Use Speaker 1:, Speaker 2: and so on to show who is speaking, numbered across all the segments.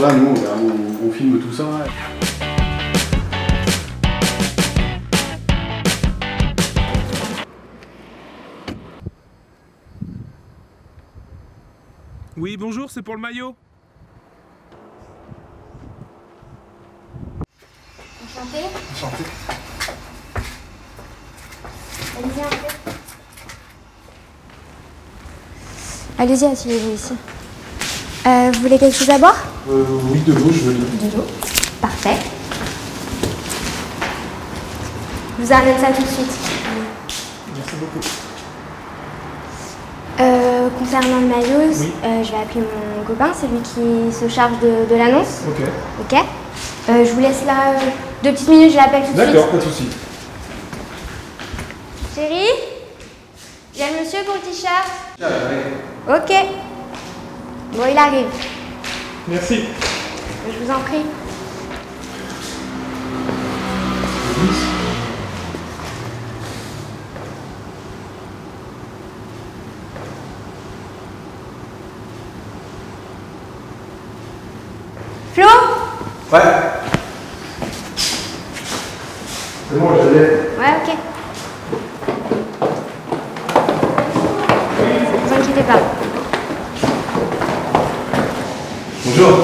Speaker 1: là, nous, on filme tout ça.
Speaker 2: Oui, bonjour, c'est pour le maillot.
Speaker 3: Enchanté.
Speaker 1: Enchanté.
Speaker 3: Allez-y un peu. Allez-y, asseyez-vous ici. Vous voulez quelque chose à boire?
Speaker 1: Oui, de l'eau, je veux bien.
Speaker 3: De l'eau. Parfait. Je vous amène ça tout de suite.
Speaker 1: Merci beaucoup.
Speaker 3: Concernant le maillot,
Speaker 1: Oui.
Speaker 3: je vais appeler mon copain, c'est lui qui se charge de l'annonce.
Speaker 1: Ok.
Speaker 3: Ok. Je vous laisse là 2 petites minutes, je l'appelle tout de suite.
Speaker 1: D'accord, pas de souci.
Speaker 3: Chérie, il y a le monsieur pour le t-shirt. Ok. Bon, il arrive.
Speaker 1: Merci.
Speaker 3: Je vous en prie. Flo?
Speaker 1: Ouais. C'est bon, je l'ai.
Speaker 3: Ouais, ok. Ne vous inquiétez pas.
Speaker 1: Bonjour.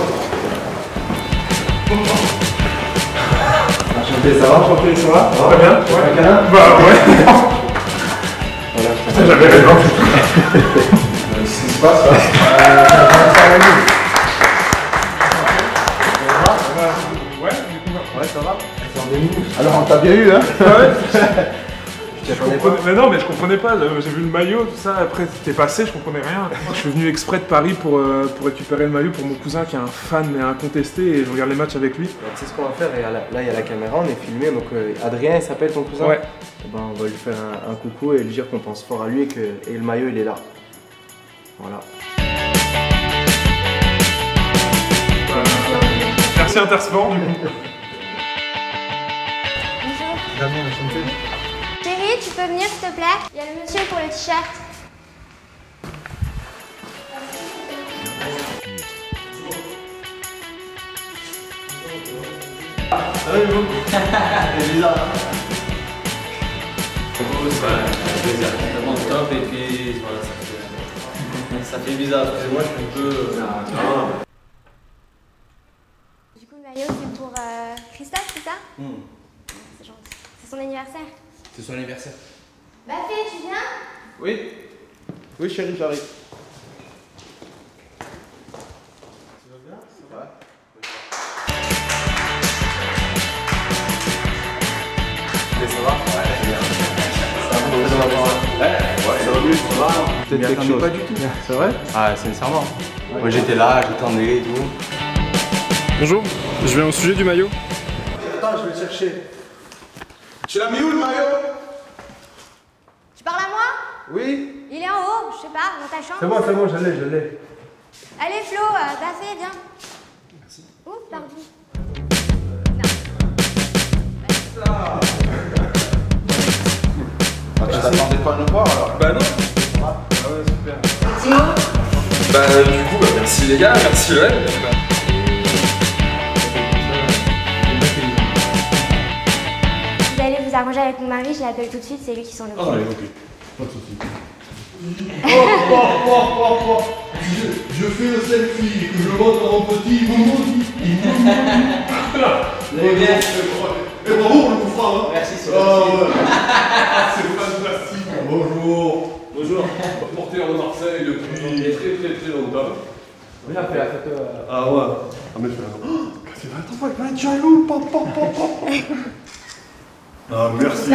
Speaker 1: Enchanté, ça va? Enchanté, ça va? Très bien. Ouais. Un câlin?
Speaker 2: Bah ouais.
Speaker 1: Voilà.
Speaker 2: J'avais raison.
Speaker 1: Qu'est-ce qui se passe là?
Speaker 2: Ouais,
Speaker 1: ça va? Alors on t'a bien eu, hein?
Speaker 2: Mais non, mais je comprenais pas, j'ai vu le maillot, tout ça, après c'était passé, je comprenais rien. Je suis venu exprès de Paris pour récupérer le maillot pour mon cousin qui est un fan mais incontesté et je regarde les matchs avec lui.
Speaker 4: Tu sais ce qu'on va faire, et là il y a la caméra, on est filmé, donc Adrien il s'appelle ton cousin?
Speaker 2: Ouais.
Speaker 4: Et ben, on va lui faire un coucou et lui dire qu'on pense fort à lui et le maillot il est là. Voilà.
Speaker 2: Merci Intersport du coup.
Speaker 3: Bonjour.
Speaker 1: Damien, enchanté.
Speaker 3: Chérie, tu peux venir s'il te plaît? Il y a le monsieur pour le t-shirt.
Speaker 5: C'est bizarre. C'est plaisir. Vraiment top et puis voilà, ça fait bizarre. Excusez-moi, je suis un peu.
Speaker 3: Du coup, le maillot, c'est pour Christophe, c'est ça? C'est gentil. C'est son anniversaire.
Speaker 5: C'est son anniversaire.
Speaker 3: Bafé, tu viens?
Speaker 4: Oui. Oui chérie, j'arrive.
Speaker 1: Tu vas bien? Ça va?
Speaker 4: Ça va? Ouais, bien. Ça va mieux, ça va.
Speaker 1: Peut-être quelque chose. Pas du tout. C'est vrai?
Speaker 4: Ah, sincèrement. Moi j'étais là, j'attendais et tout.
Speaker 2: Bonjour, je viens au sujet du maillot.
Speaker 1: Attends, je vais le chercher. Tu l'as mis où le maillot?
Speaker 3: Tu parles à moi?
Speaker 1: Oui?
Speaker 3: Il est en haut, je sais pas, dans ta chambre.
Speaker 1: C'est bon, je l'ai.
Speaker 3: Allez Flo, Bafé, viens.
Speaker 1: Merci.
Speaker 3: Ouh, pardon.
Speaker 1: Ah, tu t'attendais pas à nous voir alors?
Speaker 2: Bah non.
Speaker 1: Ah ouais, super.
Speaker 3: Simon?
Speaker 2: Bah du coup, merci les gars, merci Joël.
Speaker 3: Vous allez vous arranger avec mon mari, je l'appelle tout de suite, c'est lui qui s'en occupe.
Speaker 1: Allez, ok. Pas de soucis. Je fais le selfie, que je montre à mon petit Moumoudi. Et bravo pour le coup franc, hein.
Speaker 5: Merci, c'est
Speaker 1: c'est fantastique. Bonjour.
Speaker 5: Bonjour.
Speaker 6: Porté en Marseille depuis très longtemps.
Speaker 4: Viens faire la photo.
Speaker 6: Ah ouais.
Speaker 1: Ah mais je fais un... C'est 20 ans avec un jaloux. Ah merci.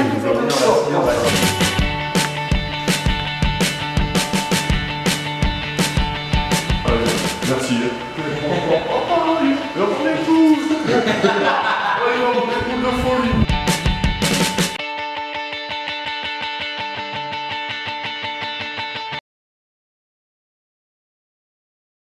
Speaker 1: Allez, merci.